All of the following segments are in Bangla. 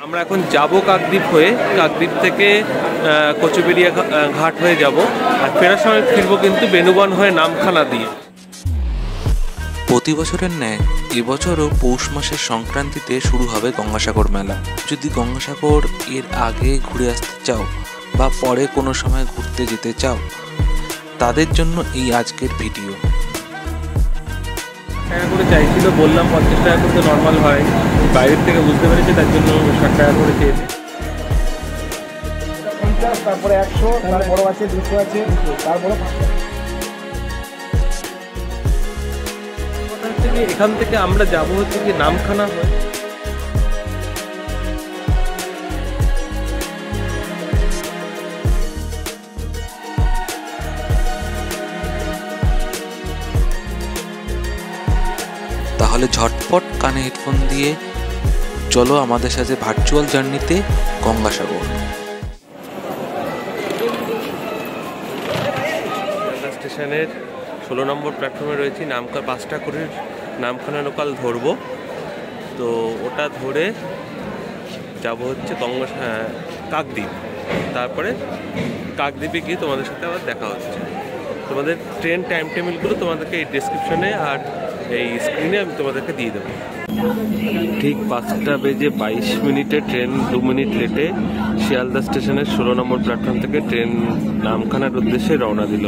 আমরা এখন যাব কাকদ্বীপ হয়ে, কাকদ্বীপ থেকে কচুবেড়িয়া ঘাট হয়ে যাব, আর ফেরার সময় ফিরবো কিন্তু বেনুবন হয়ে নামখানা দিয়ে। প্রতি বছরের ন্যায় এবছরও পৌষ মাসের সংক্রান্তিতে শুরু হবে গঙ্গাসাগর মেলা। যদি গঙ্গাসাগর এর আগে ঘুরে আসতে চাও বা পরে কোনো সময় ঘুরতে যেতে চাও, তাদের জন্য এই আজকের ভিডিও। টাকা করে চাইছিল, বললাম 50 টাকা করে তো নর্মাল হয়, বাইরের থেকে বুঝতে পেরেছি, তার জন্য 60 টাকা করে চেয়েছে। 50, তারপরে 100, তারপরে আছে 200 আছে, তারপরে এখান থেকে আমরা যাব হচ্ছে কি নামখানা হয়। তাহলে ঝটপট কানে হেডফোন দিয়ে চলো আমাদের সাথে ভার্চুয়াল জার্নিতে গঙ্গাসাগর। স্টেশনের 16 নম্বর প্ল্যাটফর্মে রয়েছি। 5টা করে নামখানা লোকাল ধরবো, তো ওটা ধরে যাব হচ্ছে কাকদ্বীপ। তারপরে কাকদ্বীপে গিয়ে তোমাদের সাথে আবার দেখা হচ্ছে। তোমাদের ট্রেন টাইম টেবিলগুলো তোমাদেরকে এই ডেসক্রিপশনে আর এই স্ক্রিনে আমি তোমাদেরকে দিয়ে দেবো। ঠিক 5টা বেজে 22 মিনিটে ট্রেন 2 মিনিট লেটে শিয়ালদা স্টেশনের 16 নম্বর প্ল্যাটফর্ম থেকে ট্রেন নামখানার উদ্দেশ্যে রওনা দিল।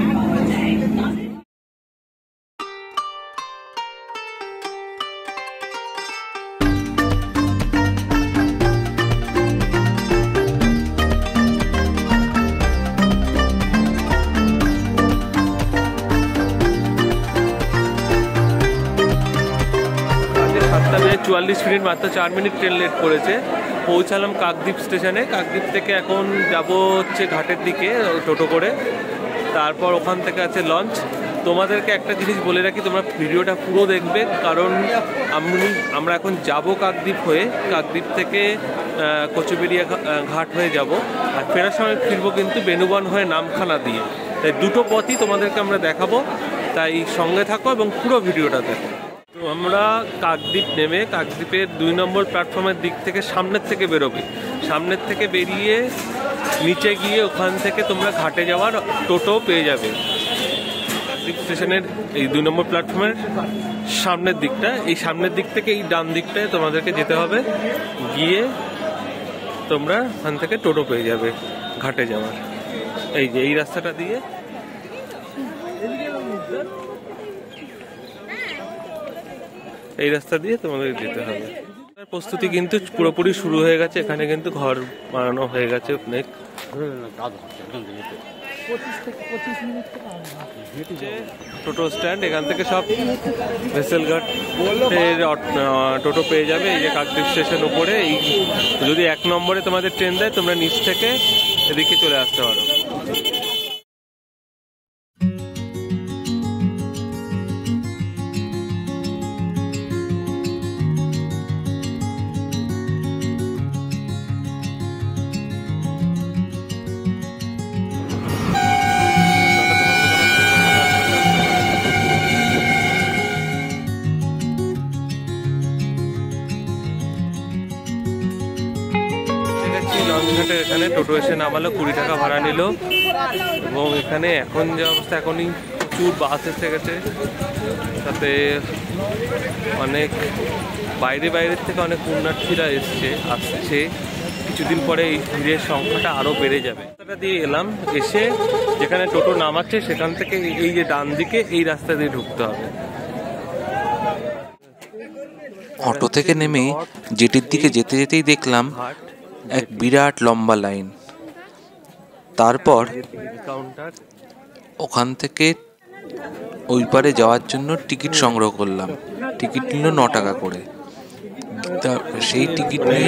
তবে 44 মিনিট, মাত্র 4 মিনিট ট্রেন লেট করেছে। পৌঁছালাম কাকদ্বীপ স্টেশনে। কাকদ্বীপ থেকে এখন যাব হচ্ছে ঘাটের দিকে টোটো করে, তারপর ওখান থেকে আছে লঞ্চ। তোমাদেরকে একটা জিনিস বলে রাখি, তোমরা ভিডিওটা পুরো দেখবে, কারণ আমরা এখন যাব কাকদ্বীপ হয়ে, কাকদ্বীপ থেকে কচুবেড়িয়া ঘাট হয়ে যাব, আর ফেরার সময় ফিরবো কিন্তু বেনুবন হয়ে নামখানা দিয়ে। তাই দুটো পথই তোমাদেরকে আমরা দেখাবো, তাই সঙ্গে থাকো এবং পুরো ভিডিওটা দেখো। তো আমরা কাকদ্বীপ নেমে কাকদ্বীপের 2 নম্বর প্ল্যাটফর্মের দিক থেকে সামনের থেকে বেরোবে। সামনের থেকে বেরিয়ে নিচে গিয়ে ওখান থেকে তোমরা ঘাটে যাওয়ার টোটো পেয়ে যাবে। কাকদ্বীপ স্টেশনের এই 2 নম্বর প্ল্যাটফর্মের সামনের দিকটা, এই সামনের দিক থেকে এই ডান দিকটায় তোমাদেরকে যেতে হবে, গিয়ে তোমরা ওখান থেকে টোটো পেয়ে যাবে ঘাটে যাওয়ার। এই যে এই রাস্তাটা দিয়ে এই রাস্তা দিয়ে তোমাদের যেতে হবে। প্রস্তুতি কিন্তু পুরোপুরি শুরু হয়ে গেছে। এখানে কিন্তু ঘর বানানো হয়ে গেছে অনেক। টোটো স্ট্যান্ড, এখান থেকে সব ভেসেল ঘাট টোটো পেয়ে যাবে। এই যে কাকদ্বীপ স্টেশন উপরে, এই যদি 1 নম্বরে তোমাদের ট্রেন দেয়, তোমরা নিচ থেকে এদিকে চলে আসতে পারো। লঞ্চঘাটের এখানে টোটো এসে নামালো, 20 টাকা ভাড়া নিল। এবং এখানে এখন যে অবস্থা, এখনই প্রচুর বাস এসে গেছে, তাতে অনেক বাইরের থেকে অনেক পুণ্যার্থীরা আসছে। কিছুদিন পরে এই ভিড়ের সংখ্যাটা আরও বেড়ে যাবে। রাস্তাটা দিয়ে এলাম, এসে যেখানে টোটো নামাচ্ছে সেখান থেকে এই যে ডান দিকে এই রাস্তা দিয়ে ঢুকতে হবে। অটো থেকে নেমে জেটির দিকে যেতে যেতেই দেখলাম এক বিরাট লম্বা লাইন। তারপর ওখান থেকে ওই পারে যাওয়ার জন্য টিকিট সংগ্রহ করলাম। টিকিট নিল 9 টাকা করে। সেই টিকিট নিয়ে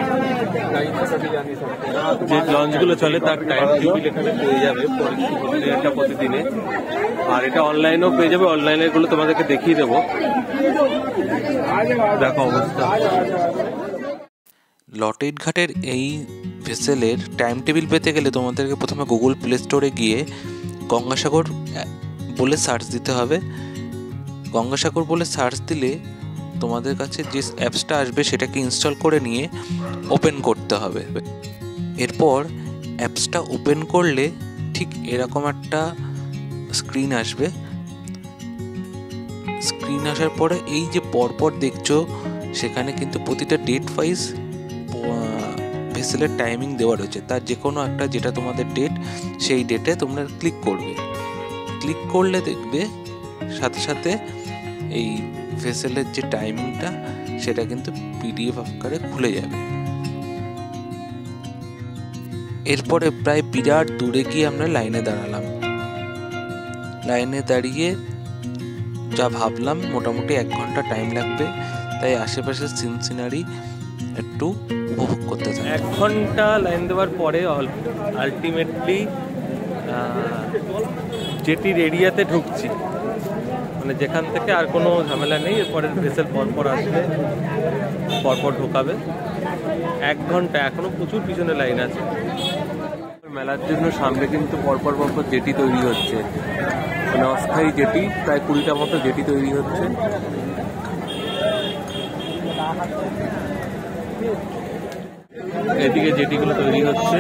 যে লঞ্চগুলো চলে তার টাইম টেবিল এখানে পেয়ে যাবে প্রতিদিনে, আর এটা অনলাইনেও পেয়ে যাবে। অনলাইনের গুলো তোমাদেরকে দেখিয়ে দেবো। দেখো অবস্থা। লটেট ঘাটের এই ভেসেলের টাইম টেবিল পেতে গেলে তোমাদেরকে প্রথমে গুগল প্লে স্টোরে গিয়ে গঙ্গাসাগর বলে সার্চ দিতে হবে। গঙ্গাসাগর বলে সার্চ দিলে তোমাদের কাছে যে অ্যাপসটা আসবে সেটাকে ইনস্টল করে নিয়ে ওপেন করতে হবে। এরপর অ্যাপসটা ওপেন করলে ঠিক এরকম একটা স্ক্রিন আসবে। স্ক্রিন আসার পরে এই যে পরপর দেখছো সেখানে কিন্তু প্রতিটা ডেট ওয়াইজ ভেসেলের টাইমিং দেওয়া রয়েছে। তার যে কোনো একটা যেটা তোমাদের ডেট, সেই ডেটে তোমরা ক্লিক করবে। ক্লিক করলে দেখবে সাথে সাথে এই ভেসেলের যে টাইমিংটা সেটা কিন্তু পিডিএফ আকারে খুলে যাবে। এরপরে প্রায় বিরাট দূরে গিয়ে আমরা লাইনে দাঁড়ালাম। লাইনে দাঁড়িয়ে যা ভাবলাম মোটামুটি 1 ঘন্টা টাইম লাগবে, তাই আশেপাশের সিনারি একটু উপভোগ করতে চাই। 1 ঘন্টা লাইন দেওয়ার পরে আলটিমেটলি জেটির এরিয়াতে ঢুকছি, মানে যেখান থেকে আর কোনো ঝামেলা নেই। এরপরে ভেসেল পরপর আসবে, পরপর ঢোকাবে। 1 ঘন্টা, এখনো প্রচুর পিছনে লাইন আছে। মেলার জন্য সামনে কিন্তু পরপর জেটি তৈরি হচ্ছে, মানে অস্থায়ী জেটি, প্রায় 20টা মতো জেটি তৈরি হচ্ছে। এদিকে জেটিগুলো তৈরি হচ্ছে,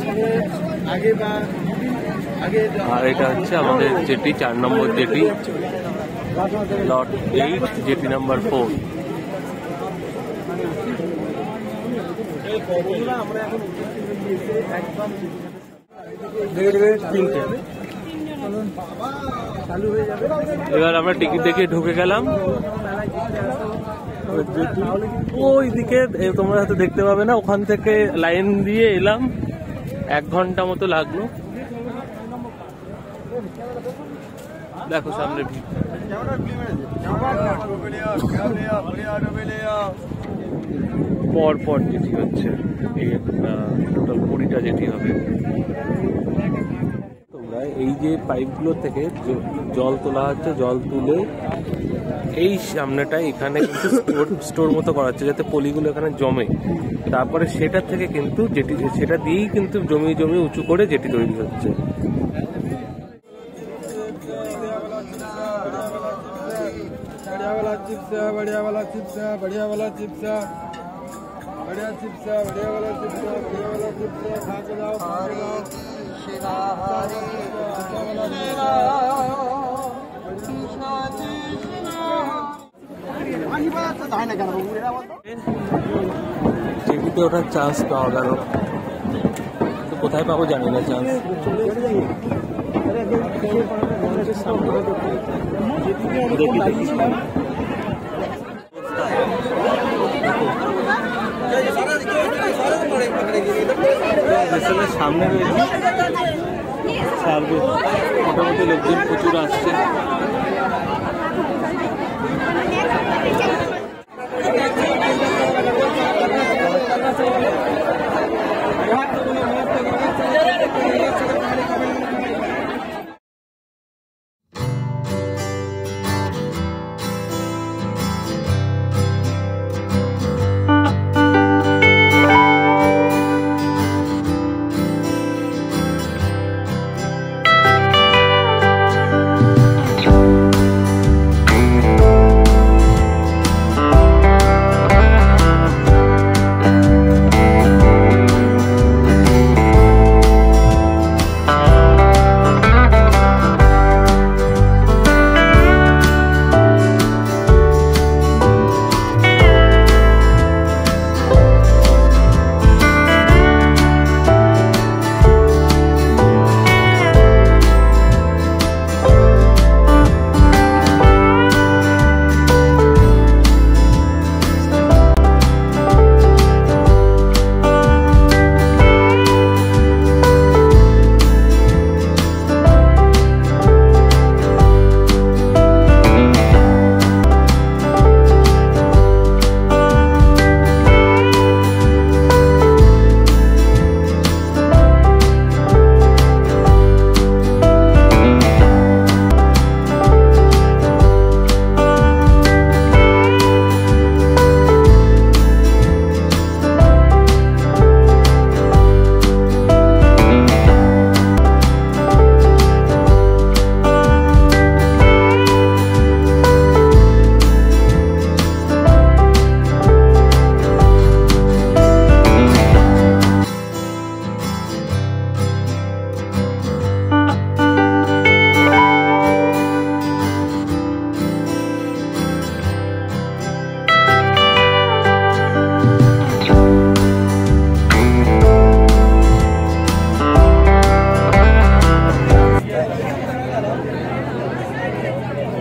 আর এটা হচ্ছে আমাদের jetty 4 number jetty, lot 8, jetty number 4। এবার আমরা টিকিট দেখে ঢুকে গেলাম। ওই দিকে তোমরা হয়তো দেখতে পাবে না, ওখান থেকে লাইন দিয়ে এলাম, 1 ঘন্টা মতো লাগলো। দেখো সামনে পরপর যেটি হচ্ছে, এই টোটাল 20টা যেটি হবে। তোমরা এই যে পাইপগুলো থেকে জল তোলা হচ্ছে, জল তুলে এই সামনেটায় এখানে কিন্তু স্টোর মতো করা হচ্ছে যাতে পলিগুলো এখানে জমে। তারপরে সেটা থেকে কিন্তু যেটি, সেটা দিয়েই কিন্তু জমি উঁচু করে যেটি তৈরি হচ্ছে। যেটিতে ওঠার চান্স পাওয়া গেল, তো কোথায় পাবো জানি না চান্স। সামনে রয়েছে, মোটামুটি লোকজন প্রচুর আসছে।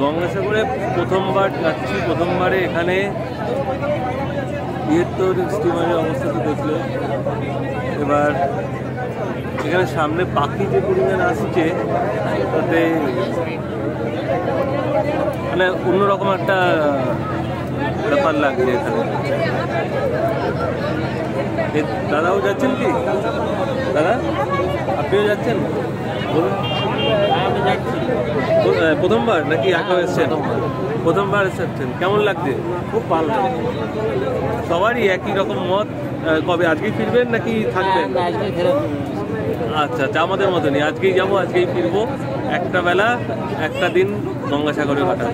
গঙ্গাসাগরে প্রথমবার যাচ্ছি, প্রথমবারে এখানে বৃহত্তর স্টিমারের অবস্থা তো দেখলে। এবার এখানে সামনে পাখি যে পরিমাণ আসছে তাতে মানে অন্যরকম একটা ব্যাপার লাগছে এখানে। দাদাও যাচ্ছেন কি? দাদা আপনিও যাচ্ছেন? বলুন। প্রথমবার নাকি আগে এসছেন? প্রথমবার এসেছেন, কেমন লাগছে? খুব ভালো লাগে। সবারই একই রকম মত। কবে আজকেই ফিরবেন নাকি থাকবেন? আচ্ছা আচ্ছা, আমাদের মতনই আজকেই যাবো, আজকেই ফিরবো। একটা বেলা একটা দিন গঙ্গাসাগরে কাটাবো।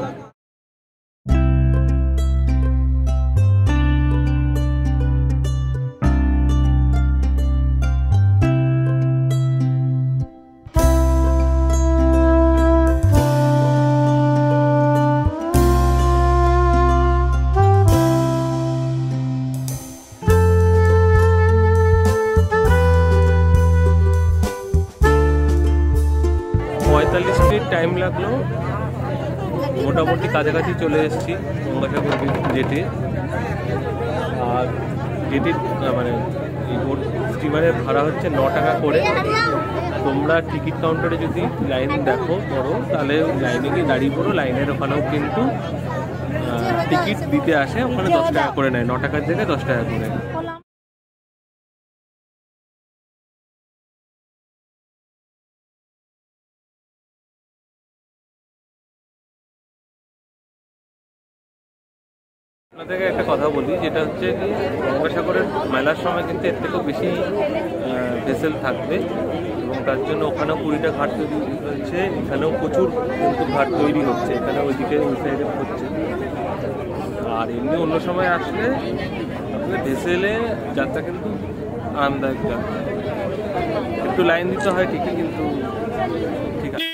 টাইম লাগলো, মোটামুটি কাছাকাছি চলে এসেছি গঙ্গাসাগর জেটি। আর জেটির মানে এই বোট স্টিমারের ভাড়া হচ্ছে 9 টাকা করে। তোমরা টিকিট কাউন্টারে যদি লাইন দেখো পড়ো, তাহলে লাইনে গিয়ে দাঁড়িয়ে পড়ো। লাইনের ওখানেও কিন্তু টিকিট দিতে আসে, ওখানে 10 টাকা করে নেয়, 9 টাকার জায়গায় 10 টাকা করে। আপনাদেরকে একটা কথা বলি, যেটা হচ্ছে কি গঙ্গাসাগরের মেলার সময় কিন্তু এর থেকেও বেশি ভেসেল থাকবে, এবং তার জন্য ওখানেও 20টা ঘাট তৈরি হচ্ছে, এখানেও প্রচুর কিন্তু ঘাট তৈরি হচ্ছে, এখানে ওইদিকে ওই সাইডে হচ্ছে। আর এমনি অন্য সময় আসলে আপনাদের ভেসেলে যাত্রা কিন্তু আরামদায়ক যাত্রা। একটু লাইন দিতে হয় ঠিকই, কিন্তু ঠিক আছে।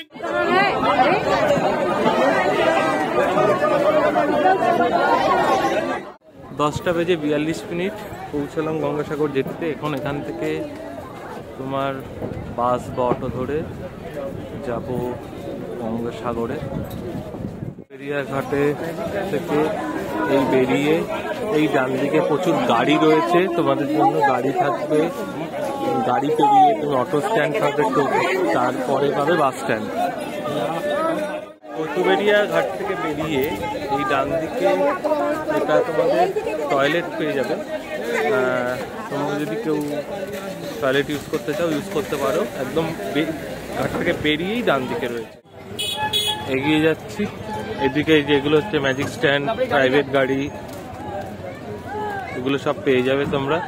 10:42 পৌঁছালাম গঙ্গাসাগর জেটিতে। এখন এখান থেকে তোমার বাস বা অটো ধরে যাব গঙ্গাসাগরে। ফেরিয়াঘাটে থেকে এই বেরিয়ে এই ডান দিকে প্রচুর গাড়ি রয়েছে, তোমাদের জন্য গাড়ি থাকবে। গাড়ি পেরিয়ে তুমি অটো স্ট্যান্ড পাবে, তারপরে পাবে বাস স্ট্যান্ড। কচুবেড়িয়া ঘাট থেকে বেরিয়ে এই ডান দিকে এটা তোমাদের টয়লেট পেয়ে যাবে। তোমরা যদি কেউ টয়লেট ইউজ করতে চাও ইউজ করতে পারো। একদম ঘাট থেকে বেরিয়েই ডান দিকে রয়েছে। এগিয়ে যাচ্ছি, এদিকে যেগুলো হচ্ছে ম্যাজিক স্ট্যান্ড, প্রাইভেট গাড়ি, এগুলো সব পেয়ে যাবে তোমরা।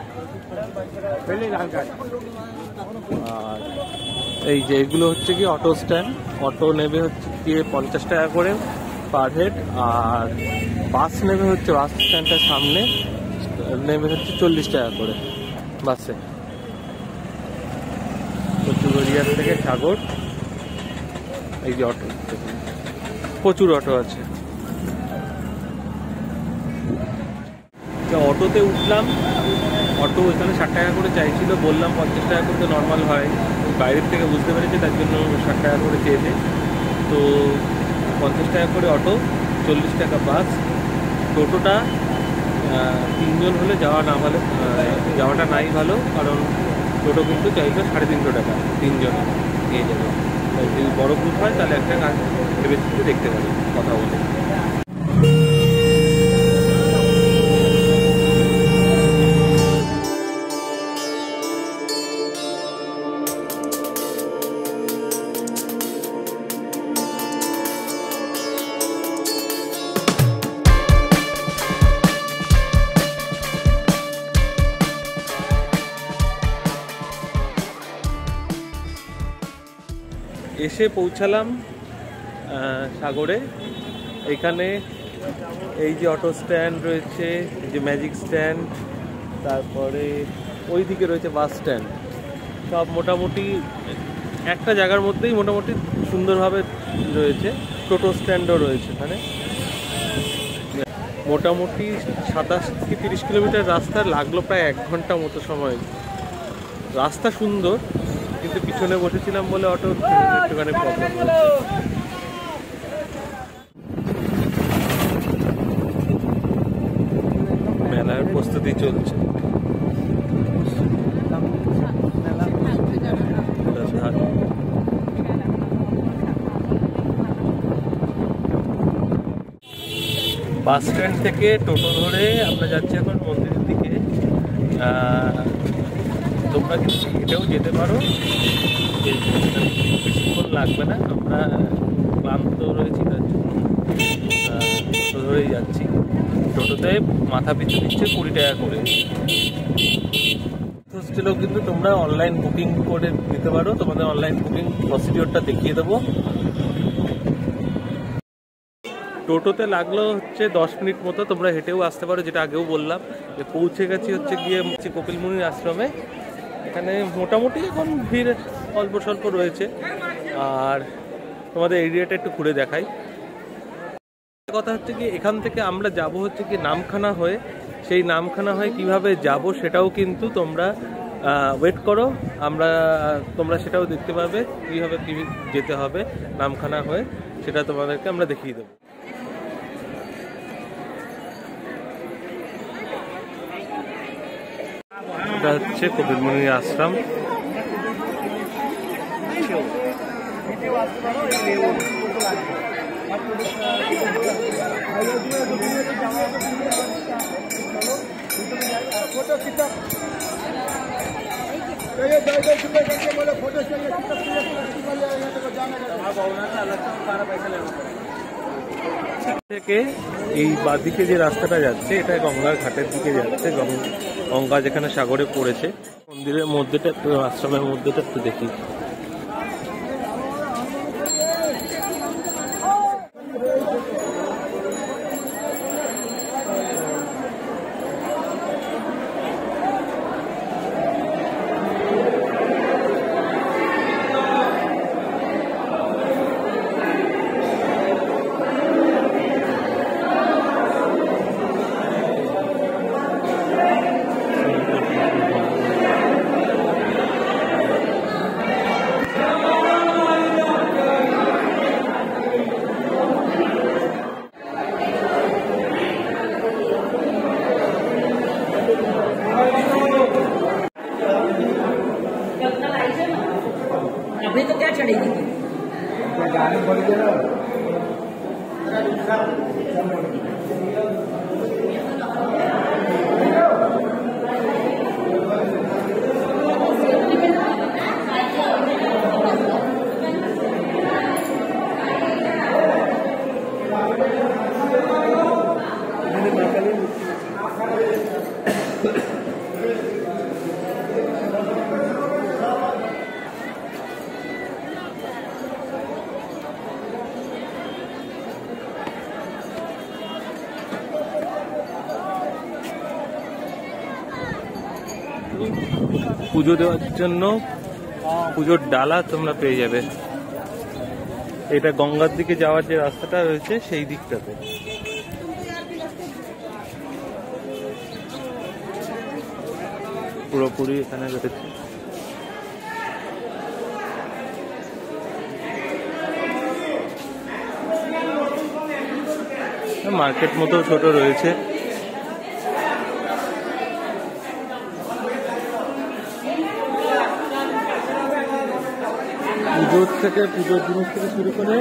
আর এই যে এগুলো হচ্ছে কি অটো স্ট্যান্ড। অটো নেবে হচ্ছে গিয়ে 50 টাকা করে পার হেড, আর বাস নেবে হচ্ছে বাস স্ট্যান্ডটার সামনে নেবে হচ্ছে 40 টাকা করে বাসে। কচুবেড়িয়া থেকে সাগর এই যে অটো, প্রচুর অটো আছে। অটোতে উঠলাম, অটো এখানে 60 টাকা করে চাইছিল, বললাম 50 টাকা করে তো নর্মাল হয়, বাইরের থেকে বুঝতে পেরেছে তার জন্য 60 টাকা করে চেয়েছে। তো 50 টাকা করে অটো, 40 টাকা বাস। টোটোটা 3 জন হলে যাওয়াটা নাই ভালো, কারণ টোটো কিন্তু চাইবে 350 টাকা 3 জনে নিয়ে যাবে। যদি বড় গ্রুপ হয় তাহলে একটা ভেবে দেখতে পারি কথা বলে। এসে পৌঁছালাম সাগরে। এখানে এই যে অটো স্ট্যান্ড রয়েছে, এই যে ম্যাজিক স্ট্যান্ড, তারপরে ওই দিকে রয়েছে বাস স্ট্যান্ড, সব মোটামুটি একটা জায়গার মধ্যেই মোটামুটি সুন্দরভাবে রয়েছে। টোটো স্ট্যান্ডও রয়েছে এখানে। মোটামুটি 27 থেকে 30 কিলোমিটার রাস্তা, লাগলো প্রায় 1 ঘন্টা মতো সময়। রাস্তা সুন্দর, কিন্তু পিছনে বসেছিলাম বলে অটো একটুখানি প্রবলেম হচ্ছে। প্রস্তুতি চলছে। বাস স্ট্যান্ড থেকে টোটো ধরে আমরা যাচ্ছি এখন মন্দিরের দিকে। তোমরা কিন্তু এটাও যেতে পারো, বেশিক্ষণ লাগবে না। আমরা ক্লান্ত রয়েছি তার জন্য টোটো ধরেই যাচ্ছি। টোটোতে মাথা পিছু দিচ্ছে 20 টাকা করে। হোস্টেলেও কিন্তু তোমরা অনলাইন বুকিং করে দিতে পারো। তোমাদের অনলাইন বুকিং প্রসিডিওরটা দেখিয়ে দেবো। টোটোতে লাগলো হচ্ছে 10 মিনিট মতো। তোমরা হেঁটেও আসতে পারো, যেটা আগেও বললাম। পৌঁছে গেছি হচ্ছে গিয়ে কপিল মুনির আশ্রমে। এখানে মোটামুটি এখন ভিড় অল্প স্বল্প রয়েছে। আর তোমাদের এরিয়াটা একটু ঘুরে দেখাই। কথা হচ্ছে কি, এখান থেকে আমরা যাব হচ্ছে কি নামখানা হয়ে। সেই নামখানা হয়ে কিভাবে যাব সেটাও কিন্তু তোমরা ওয়েট করো, তোমরা সেটাও দেখতে পাবে কীভাবে কী যেতে হবে নামখানা হয়ে, সেটা তোমাদেরকে আমরা দেখিয়ে দেবো। এটা হচ্ছে কপিল মুনির আশ্রম। থেকে এই বাঁদিকে যে রাস্তাটা যাচ্ছে এটা গঙ্গার ঘাটের দিকে যাচ্ছে। গঙ্গা যেখানে সাগরে পড়েছে। মন্দিরের মধ্যেটা একটু, আশ্রমের মধ্যেটা একটু দেখি। अभी तो क्या चढ़ेगी? পুজো দেওয়ার জন্য পুজোর ডালা তোমরা পেয়ে যাবে। এটা গঙ্গার দিকে যাওয়ার যে রাস্তাটা রয়েছে সেই দিকটাতে। পুরোপুরি এখানে রয়েছে। মার্কেট মতো ছোট রয়েছে। পুজোর জিনিস থেকে শুরু করে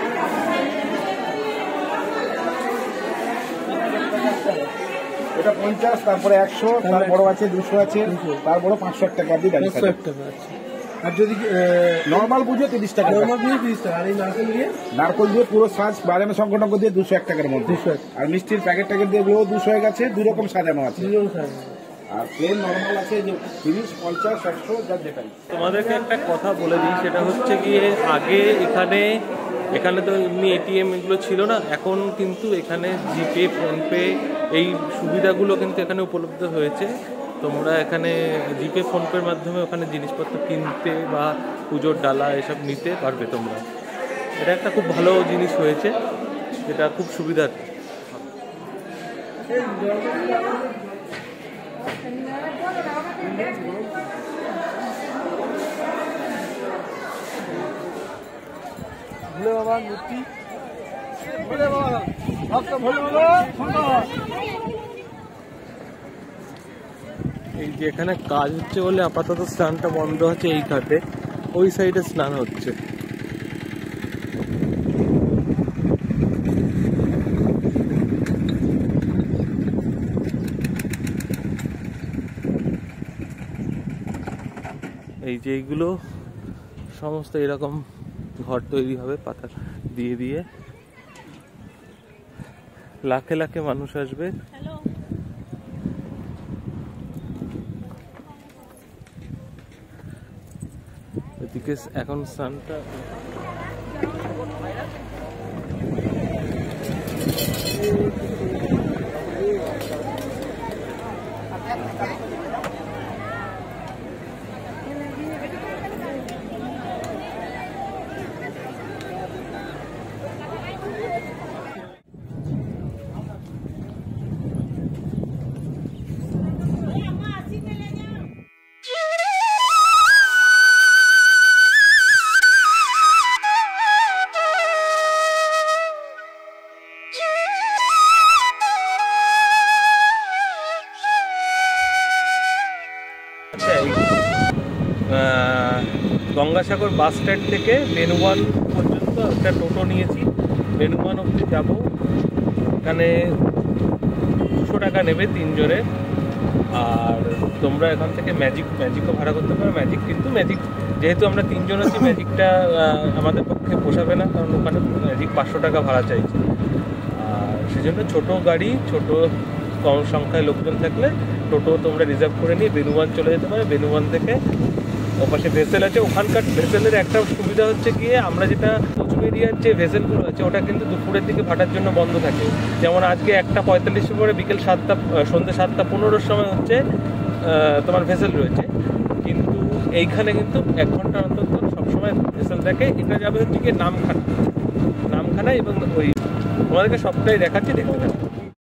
এটা 50, তারপরে 100, তার বড় আছে 200 আছে, তার বড় 500 টাকা দিয়ে গাড়ি আছে। আর যদি নর্মাল পুজো 30 টাকা, নর্মাল পুজো 30 টাকা। আর এই নারকল দিয়ে পুরো সাজ বাজানো সংকটন দিয়ে 201 টাকার মধ্যে। আর মিষ্টির প্যাকেট দিয়ে এগুলো 200 হয়ে গেছে। 2 রকম সাজানো আছে। আর প্লেন নর্মাল আছে যে 30, 50, 100 যার যেটাই। তোমাদেরকে একটা কথা বলে দিই, সেটা হচ্ছে গিয়ে আগে এখানে তো এমনি এটিএম এগুলো ছিল না। এখন কিন্তু এখানে জিপে, ফোনপে এই সুবিধাগুলো কিন্তু এখানে উপলব্ধ হয়েছে। তোমরা এখানে জিপে, ফোনপের মাধ্যমে ওখানে জিনিসপত্র কিনতে বা পুজোর ডালা এসব নিতে পারবে তোমরা। এটা একটা খুব ভালো জিনিস হয়েছে, যেটা খুব সুবিধার। ভোলে বাবা মূর্তি, ভোলে বাবা ভক্ত, ভোলে বাবা। এই যে এখানে কাজ হচ্ছে বলে আপাতত স্নানটা বন্ধ আছে এই ঘাটে, ওই সাইডে স্নান হচ্ছে। এই যে এইগুলো সমস্ত এরকম ঘর তৈরি হবে পাতা দিয়ে দিয়ে, লাখে লাখে মানুষ আসবে। এদিকে এখন স্নানটা গঙ্গাসাগর বাস স্ট্যান্ড থেকে বেনুয়ান পর্যন্ত একটা টোটো নিয়েছি। বেনুয়ান অবধি যাবো, এখানে 200 টাকা নেবে 3 জনে। আর তোমরা এখান থেকে ম্যাজিকও ভাড়া করতে পারো। কিন্তু ম্যাজিক যেহেতু আমরা 3 জন আছি, ম্যাজিকটা আমাদের পক্ষে পোষাবে না, কারণ ওখানে ম্যাজিক 500 টাকা ভাড়া চাইছে। আর সেজন্য ছোটো গাড়ি, ছোটো কম সংখ্যায় লোকজন থাকলে টোটো তোমরা রিজার্ভ করে নিয়ে বেনুয়ান চলে যেতে পারো। বেনুয়ান থেকে ওপাশে ভেসেল আছে, ওখানকার ভেসেলের একটা সুবিধা হচ্ছে গিয়ে আমরা যেটা কোচবিহারের যে ভেসেলগুলো আছে ওটা কিন্তু দুপুরের দিকে ভাটার জন্য বন্ধ থাকে। যেমন আজকে 1:45 পরে বিকেল 7টা, সন্ধ্যে 7:15 সময় হচ্ছে তোমার ভেসেল রয়েছে, কিন্তু এইখানে কিন্তু 1 ঘন্টা অন্তর সবসময় ভেসেল থাকে। এটা যাবে হচ্ছে গিয়ে নামখানা এবং ওই তোমাদেরকে সবটাই দেখাচ্ছি, দেখতে থাকো।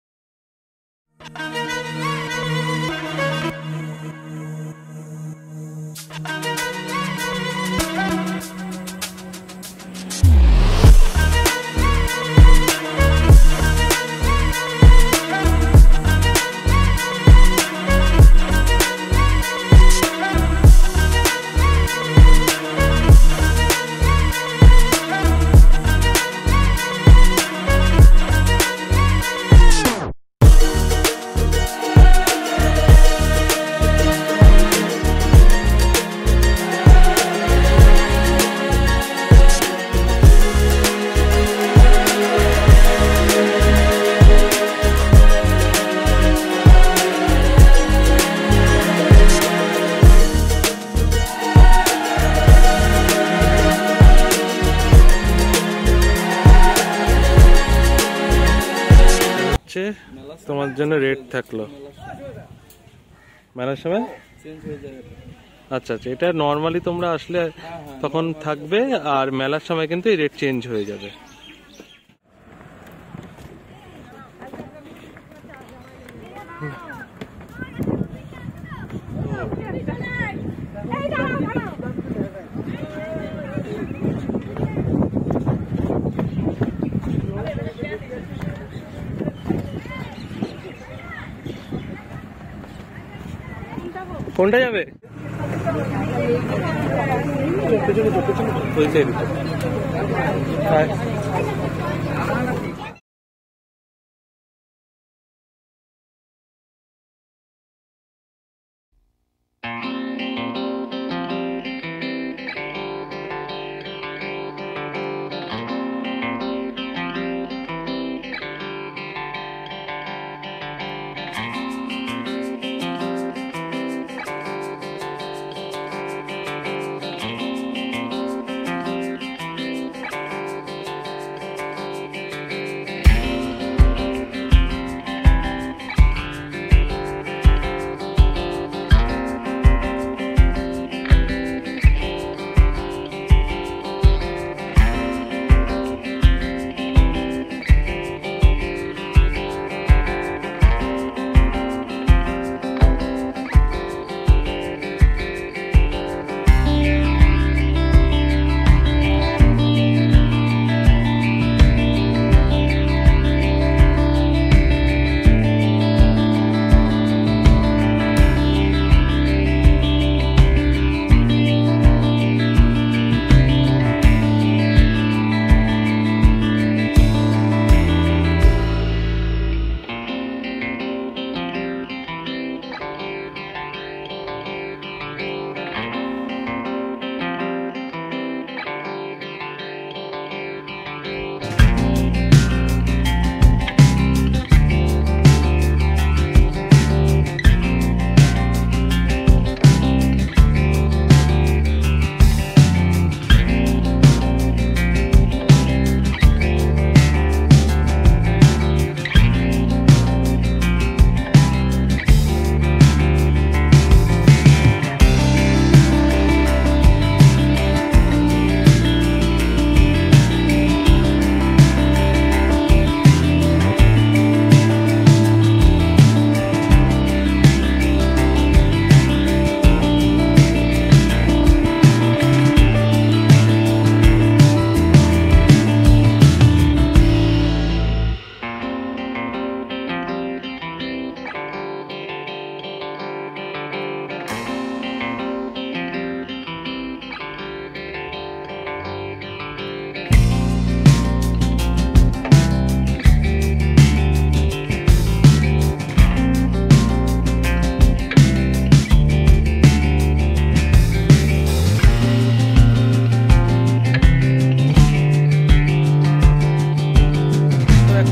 তোমার জন্য রেট থাকলো মেলার সময়। আচ্ছা, এটা নর্মালি তোমরা আসলে তখন থাকবে, আর মেলার সময় কিন্তু এই রেট চেঞ্জ হয়ে যাবে। কোনটা যাবে?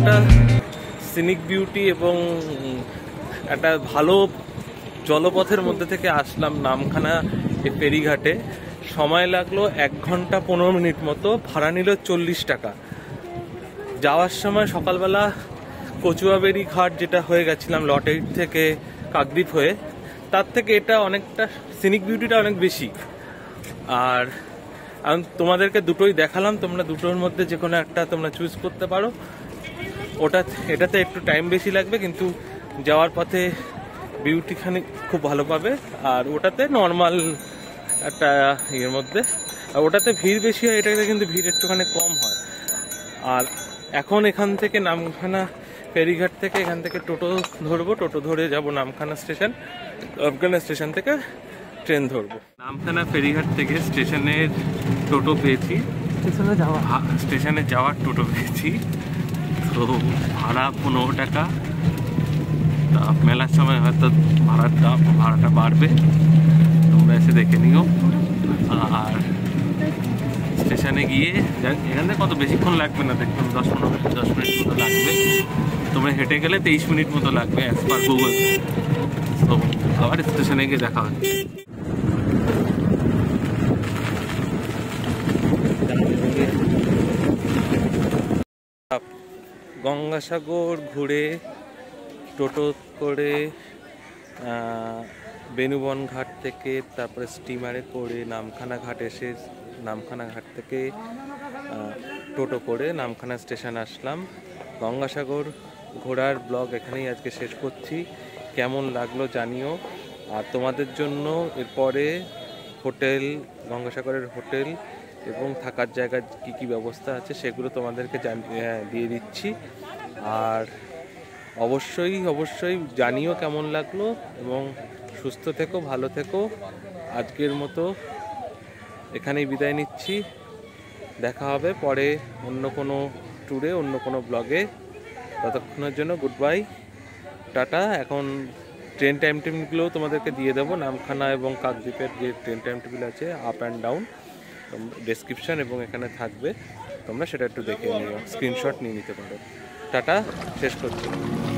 একটা সিনিক বিউটি এবং একটা ভালো জলপথের মধ্যে থেকে আসলাম নামখানা এই ফেরিঘাটে। সময় লাগলো 1 ঘন্টা 15 মিনিট মতো, ভাড়া নিল 40 টাকা। যাওয়ার সময় সকালবেলা কচুয়াবেড়ি ঘাট যেটা হয়ে গেছিলাম লট 8 থেকে কাকদ্বীপ হয়ে, তার থেকে এটা অনেকটা সিনিক বিউটিটা অনেক বেশি। আর আমি তোমাদেরকে দুটোই দেখালাম, তোমরা দুটোর মধ্যে যে কোনো একটা তোমরা চুজ করতে পারো। এটাতে একটু টাইম বেশি লাগবে, কিন্তু যাওয়ার পথে বিউটিখানি খুব ভালো পাবে। আর ওটাতে নর্মাল একটা ইয়ের মধ্যে, আর ওটাতে ভিড় বেশি হয়, এটাতে কিন্তু ভিড় একটুখানি কম হয়। আর এখন এখান থেকে নামখানা ফেরিঘাট থেকে এখান থেকে টোটো ধরবো, টোটো ধরে যাব নামখানা স্টেশন। নামখানা স্টেশন থেকে ট্রেন ধরবো। নামখানা ফেরিঘাট থেকে স্টেশনের টোটো পেয়েছি, স্টেশনে যাওয়ার টোটো পেয়েছি। তো ভাড়া 15 টাকা। তা মেলার সময় হয়তো ভাড়াটা বাড়বে, তোমরা এসে দেখে নিও। আর স্টেশনে গিয়ে এখান থেকে কত বেশিক্ষণ লাগবে না, দেখুন 10-15 মিনিট 10 মিনিট মতো লাগবে। তোমরা হেঁটে গেলে 23 মিনিট মতো লাগবে অ্যাজ পার গুগল। তো আবার স্টেশনে গিয়ে দেখা হচ্ছে। গঙ্গাসাগর ঘুরে টোটো করে বেনুবন ঘাট থেকে, তারপরে স্টিমারে করে নামখানা ঘাট এসে নামখানা ঘাট থেকে টোটো করে নামখানা স্টেশন আসলাম। গঙ্গাসাগর ঘোরার ব্লগ এখানেই আজকে শেষ করছি। কেমন লাগলো জানিও। আর তোমাদের জন্য এরপরে হোটেল, গঙ্গাসাগরের হোটেল এবং থাকার জায়গার কী কী ব্যবস্থা আছে সেগুলো তোমাদেরকে দিয়ে দিচ্ছি। আর অবশ্যই জানিও কেমন লাগলো, এবং সুস্থ থেকো, ভালো থেকো। আজকের মতো এখানেই বিদায় নিচ্ছি। দেখা হবে পরে অন্য কোনো ট্যুরে, অন্য কোনো ব্লগে। ততক্ষণের জন্য গুড বাই, টাটা। এখন ট্রেন টাইম টেবিলগুলোও তোমাদেরকে দিয়ে দেবো, নামখানা এবং কাকদ্বীপের যে ট্রেন টাইম টেবিল আছে আপ অ্যান্ড ডাউন, ডেসক্রিপশন এবং এখানে থাকবে, তোমরা সেটা একটু দেখে নিও, স্ক্রিনশট নিয়ে নিতে পারো। টাটা, শেষ করছি।